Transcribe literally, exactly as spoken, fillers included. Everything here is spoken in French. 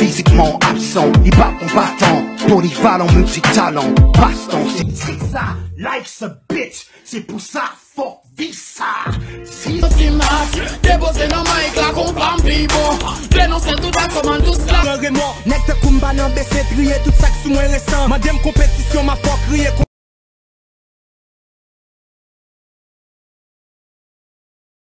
physiquement absent, il bat combattant, polyvalent, multitalent, baston, c'est ça, life's a bitch, c'est pour ça, fuck visa. Si si masque, déposé dans mic la comprend pibo, dénoncer tout ça comment tout cela. Nèg te kumba nan baissé trier tout ça que sous moi récent. Madame compétente